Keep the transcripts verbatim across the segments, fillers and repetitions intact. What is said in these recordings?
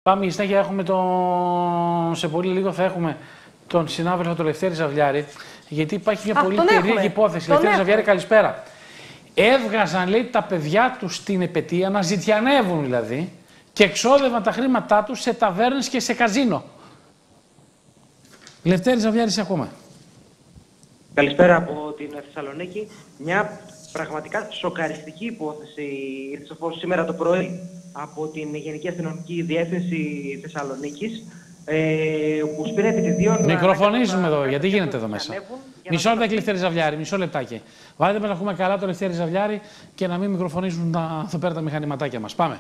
Πάμε συνέχεια, έχουμε τον... σε πολύ λίγο θα έχουμε τον συνάδελφο τον Λευτέρη Ζαβλιάρη, γιατί υπάρχει μια Α, πολύ περίεργη υπόθεση. Λευτέρη Ζαβλιάρη, καλησπέρα. Έβγαζαν, λέει, τα παιδιά τους στην επετεία, να ζητιανεύουν δηλαδή, και εξόδευαν τα χρήματά τους σε ταβέρνες και σε καζίνο. Λευτέρη Ζαβλιάρη, σε ακούμε. Καλησπέρα από την Θεσσαλονίκη. Μια πραγματικά σοκαριστική υπόθεση ήρθε σήμερα το πρωί από την Γενική Αστυνομική Διεύθυνση Θεσσαλονίκης, ε, που σπήρε επιτηδίων... Μικροφωνίζουμε εδώ, γιατί γίνεται εδώ μέσα. Μισό λεπτάκι, Λευτέρη Ζαβλιάρη, μισό λεπτάκι. Βάλτε με να ακούμε καλά το Λευτέρη Ζαβλιάρη και να μην μικροφωνίζουν τα, εδώ πέρα τα μηχανηματάκια μας. Πάμε.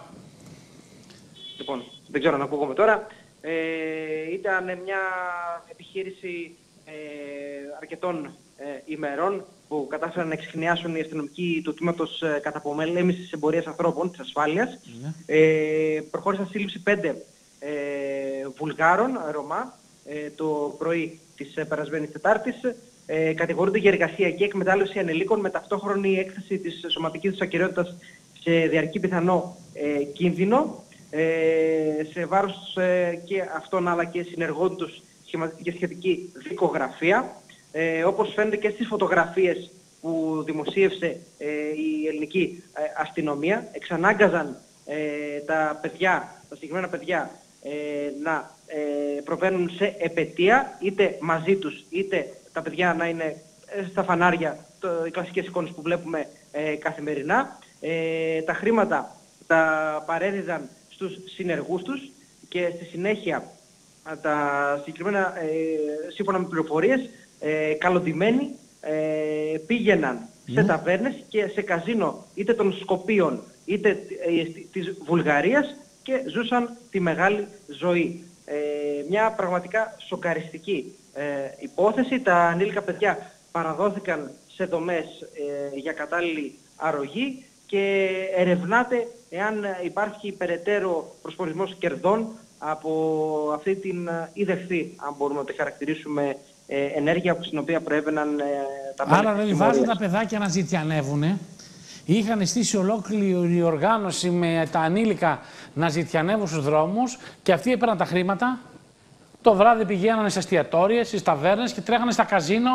Λοιπόν, δεν ξέρω να ακούγομαι τώρα. Ε, ήταν μια επιχείρηση ε, αρκετών ε, ημερών που κατάφεραν να εξιχνιάσουν οι αστυνομικοί του τμήματος ε, καταπολέμησης εμπορίας ανθρώπων της ασφάλειας. Mm. Ε, προχώρησαν σύλληψη πέντε ε, Βουλγάρων, Ρωμά, ε, το πρωί της ε, περασμένης Τετάρτης. Ε, κατηγορούνται για εργασιακή εκμετάλλευση ανηλίκων με ταυτόχρονη έκθεση της σωματικής τους ακεραιότητας σε διαρκή πιθανό ε, κίνδυνο, ε, σε βάρος ε, και αυτών αλλά και συνεργών τους και σχετική δικογραφία. Ε, όπως φαίνεται και στις φωτογραφίες που δημοσίευσε ε, η ελληνική ε, αστυνομία, εξανάγκαζαν ε, τα παιδιά, τα συγκεκριμένα παιδιά ε, να ε, προβαίνουν σε επετεία, είτε μαζί τους, είτε τα παιδιά να είναι στα φανάρια, το, οι κλασικές εικόνες που βλέπουμε ε, καθημερινά. Ε, τα χρήματα τα παρέδιδαν στους συνεργούς τους και στη συνέχεια τα συγκεκριμένα, ε, σύμφωνα με πληροφορίες, ε, καλοντημένοι ε, πήγαιναν mm. σε ταβέρνες και σε καζίνο είτε των Σκοπίων είτε ε, της Βουλγαρίας και ζούσαν τη μεγάλη ζωή. Ε, μια πραγματικά σοκαριστική ε, υπόθεση. Τα ανήλικα παιδιά παραδόθηκαν σε δομές ε, για κατάλληλη αρρωγή και ερευνάται εάν υπάρχει περαιτέρω προσπορισμός κερδών από αυτή την ίδεχθη, αν μπορούμε να τη χαρακτηρίσουμε, ε, ενέργεια στην οποία προέβαιναν ε, τα παιδιά. Άρα δηλαδή βάζουν τα παιδάκια να ζητιανεύουνε. Είχαν στήσει ολόκληρη οργάνωση με τα ανήλικα να ζητιανεύουν στους δρόμους και αυτοί έπαιρναν τα χρήματα. Το βράδυ πηγαίνανε σε εστιατόρια, στις ταβέρνες και τρέχανε στα καζίνο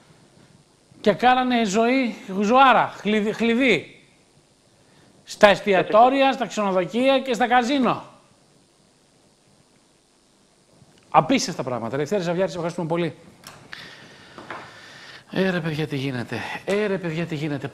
και κάνανε ζωή, ζωάρα, χλειδί, χλειδί. Στα εστιατόρια, στα ξενοδοχεία και στα καζίνο. Απίστευτα πράγματα. Λευτέρη Ζαβλιάρη, σε ευχαριστούμε πολύ. Ε, ρε παιδιά, τι γίνεται. Ε, ρε παιδιά, τι γίνεται.